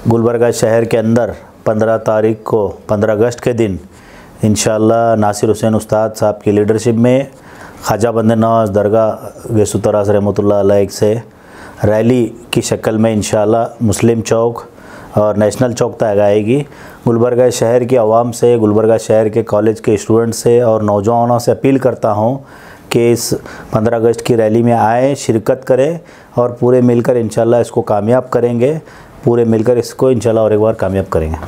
गुलबर्गा शहर के अंदर 15 तारीख को 15 अगस्त के दिन इंशाअल्लाह नासिर हुसैन उस्ताद साहब की लीडरशिप में ख्वाजा बंदे नवाज़ दरगाह गैसुतरास रहमतुल्लाह अलैह से रैली की शक्ल में इंशाअल्लाह मुस्लिम चौक और नेशनल चौक तक आएगी। गुलबर्गा शहर की आवाम से, गुलबर्गा शहर के कॉलेज के स्टूडेंट से और नौजवानों से अपील करता हूँ कि इस 15 अगस्त की रैली में आएँ, शिरकत करें और पूरे मिलकर इंशाअल्लाह इसको कामयाब करेंगे। पूरे मिलकर इसको इंशाअल्लाह और एक बार कामयाब करेंगे।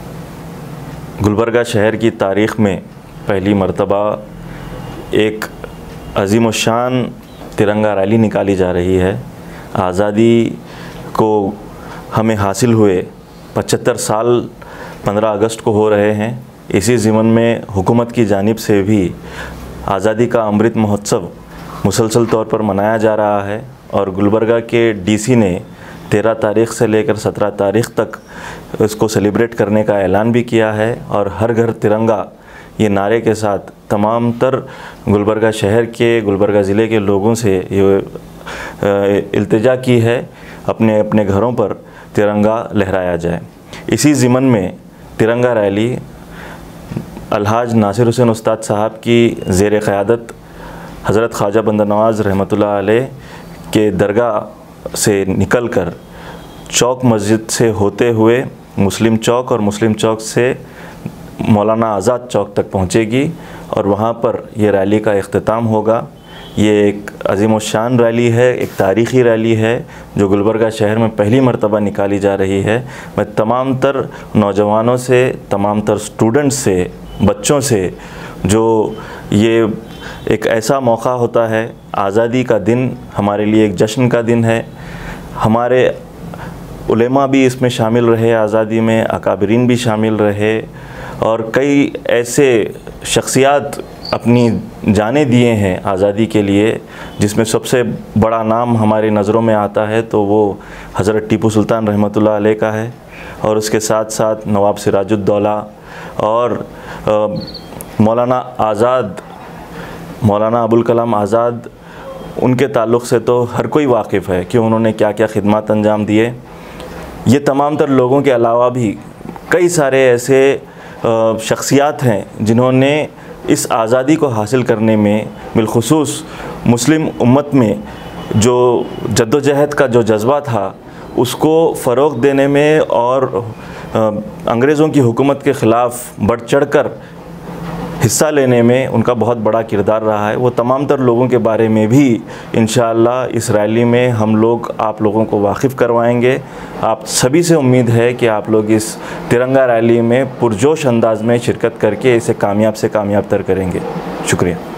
गुलबर्गा शहर की तारीख़ में पहली मर्तबा एक अज़ीम शान तिरंगा रैली निकाली जा रही है। आज़ादी को हमें हासिल हुए 75 साल 15 अगस्त को हो रहे हैं। इसी ज़िमन में हुकूमत की जानिब से भी आज़ादी का अमृत महोत्सव मुसलसल तौर पर मनाया जा रहा है और गुलबर्गा के डीसी ने 13 तारीख़ से लेकर 17 तारीख़ तक इसको सेलिब्रेट करने का ऐलान भी किया है और हर घर तिरंगा ये नारे के साथ तमाम तर गुलबर्गा शहर के, गुलबर्गा ज़िले के लोगों से ये इल्तिजा की है अपने अपने घरों पर तिरंगा लहराया जाए। इसी ज़िमन में तिरंगा रैली अलहाज नासिर हुसैन उस्ताद साहब की ज़ेर क़यादत हज़रत ख्वाजा बंदा नवाज़ रहमतुल्लाह अलैह के दरगाह से निकलकर चौक मस्जिद से होते हुए मुस्लिम चौक और मुस्लिम चौक से मौलाना आज़ाद चौक तक पहुंचेगी और वहां पर ये रैली का इख्तिताम होगा। ये एक अज़ीम शान रैली है, एक तारीख़ी रैली है जो गुलबर्गा शहर में पहली मर्तबा निकाली जा रही है। मैं तमाम तर नौजवानों से, तमाम तर स्टूडेंट्स से, बच्चों से, जो ये एक ऐसा मौका होता है, आज़ादी का दिन हमारे लिए एक जश्न का दिन है। हमारे उलेमा भी इसमें शामिल रहे, आज़ादी में अकाबरीन भी शामिल रहे और कई ऐसे शख्सियात अपनी जानें दिए हैं आज़ादी के लिए, जिसमें सबसे बड़ा नाम हमारी नज़रों में आता है तो वो हज़रत टीपू सुल्तान रहमतुल्लाह अलैह का है और उसके साथ साथ नवाब सिराजुद्दौला और मौलाना आज़ाद, मौलाना अबुल कलाम आज़ाद। उनके ताल्लुक़ से तो हर कोई वाकिफ़ है कि उन्होंने क्या क्या खिदमत अंजाम दिए। ये तमाम तर लोगों के अलावा भी कई सारे ऐसे शख्सियात हैं जिन्होंने इस आज़ादी को हासिल करने में, बिलखुसूस मुस्लिम उम्मत में जो जद्दोजहद का जो जज्बा था उसको फ़रोग़ देने में और अंग्रेज़ों की हुकूमत के ख़िलाफ़ बढ़ चढ़ कर हिस्सा लेने में उनका बहुत बड़ा किरदार रहा है। वो तमाम तर लोगों के बारे में भी इंशाअल्लाह इस रैली में हम लोग आप लोगों को वाकिफ़ करवाएंगे। आप सभी से उम्मीद है कि आप लोग इस तिरंगा रैली में पुरजोश अंदाज में शिरकत करके इसे कामयाब से कामयाब तर करेंगे। शुक्रिया।